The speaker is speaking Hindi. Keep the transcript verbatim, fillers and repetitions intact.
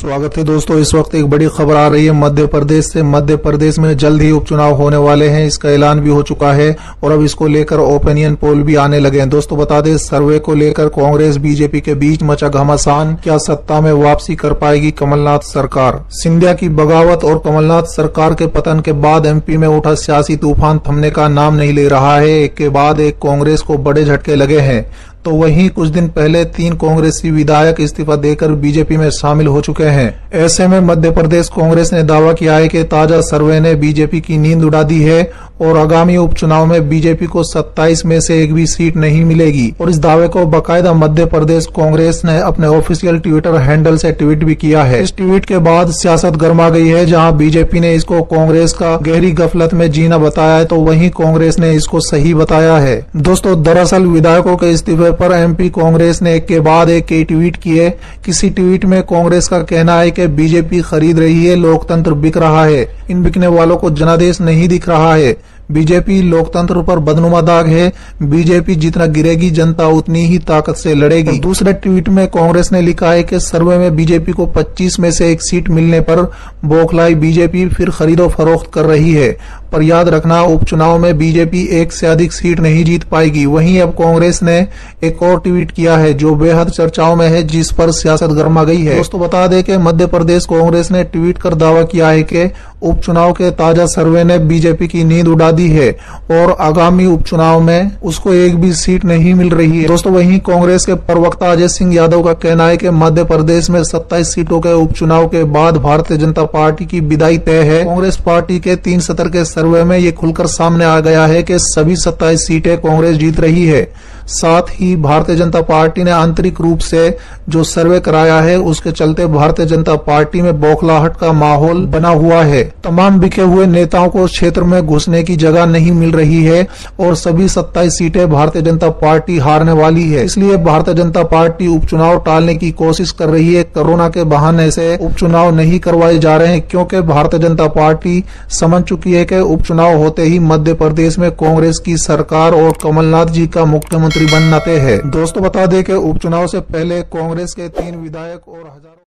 स्वागत है दोस्तों। इस वक्त एक बड़ी खबर आ रही है मध्य प्रदेश से। मध्य प्रदेश में जल्द ही उपचुनाव होने वाले हैं, इसका ऐलान भी हो चुका है और अब इसको लेकर ओपिनियन पोल भी आने लगे हैं। दोस्तों बता दें, सर्वे को लेकर कांग्रेस बीजेपी के बीच मचा घमासान। क्या सत्ता में वापसी कर पाएगी कमलनाथ सरकार? सिंधिया की बगावत और कमलनाथ सरकार के पतन के बाद एमपी में उठा सियासी तूफान थमने का नाम नहीं ले रहा है। एक के बाद एक कांग्रेस को बड़े झटके लगे हैं। तो वहीं कुछ दिन पहले तीन कांग्रेसी विधायक इस्तीफा देकर बीजेपी में शामिल हो चुके हैं। ऐसे में मध्य प्रदेश कांग्रेस ने दावा किया है कि ताजा सर्वे ने बीजेपी की नींद उड़ा दी है और आगामी उपचुनाव में बीजेपी को सत्ताईस में से एक भी सीट नहीं मिलेगी। और इस दावे को बाकायदा मध्य प्रदेश कांग्रेस ने अपने ऑफिशियल ट्विटर हैंडल से ट्वीट भी किया है। इस ट्वीट के बाद सियासत गर्मा गई है। जहां बीजेपी ने इसको कांग्रेस का गहरी गफलत में जीना बताया है, तो वहीं कांग्रेस ने इसको सही बताया है। दोस्तों दरअसल विधायकों के इस्तीफे पर एमपी कांग्रेस ने एक के बाद एक कई ट्वीट किए। किसी ट्वीट में कांग्रेस का कहना है कि बीजेपी खरीद रही है, लोकतंत्र बिक रहा है, इन बिकने वालों को जनादेश नहीं दिख रहा है। बीजेपी लोकतंत्र पर बदनुमा दाग है। बीजेपी जितना गिरेगी जनता उतनी ही ताकत से लड़ेगी। दूसरे ट्वीट में कांग्रेस ने लिखा है कि सर्वे में बीजेपी को पच्चीस में से एक सीट मिलने पर बौखलाई बीजेपी फिर खरीदो फरोख्त कर रही है। पर याद रखना, उपचुनाव में बीजेपी एक से अधिक सीट नहीं जीत पाएगी। वहीं अब कांग्रेस ने एक और ट्वीट किया है जो बेहद चर्चाओं में है, जिस पर सियासत गर्मा गई है। दोस्तों बता दें कि मध्य प्रदेश कांग्रेस ने ट्वीट कर दावा किया है कि उपचुनाव के ताजा सर्वे ने बीजेपी की नींद उड़ा दी है और आगामी उपचुनाव में उसको एक भी सीट नहीं मिल रही है। दोस्तों वहीं कांग्रेस के प्रवक्ता अजय सिंह यादव का कहना है कि मध्य प्रदेश में सत्ताईस सीटों के उपचुनाव के बाद भारतीय जनता पार्टी की विदाई तय है। कांग्रेस पार्टी के तीन सत्र के सर्वे में ये खुलकर सामने आ गया है कि सभी सत्ताईस सीटें कांग्रेस जीत रही है। साथ ही भारतीय जनता पार्टी ने आंतरिक रूप से जो सर्वे कराया है उसके चलते भारतीय जनता पार्टी में बौखलाहट का माहौल बना हुआ है। तमाम बिके हुए नेताओं को क्षेत्र में घुसने की जगह नहीं मिल रही है और सभी सत्ताईस सीटें भारतीय जनता पार्टी हारने वाली है। इसलिए भारतीय जनता पार्टी उपचुनाव टालने की कोशिश कर रही है। कोरोना के बहाने से उपचुनाव नहीं करवाए जा रहे हैं, क्योंकि भारतीय जनता पार्टी समझ चुकी है कि उपचुनाव होते ही मध्य प्रदेश में कांग्रेस की सरकार और कमलनाथ जी का मुख्यमंत्री बनना तय है। दोस्तों बता दें कि उपचुनाव से पहले कांग्रेस के तीन विधायक और हजारों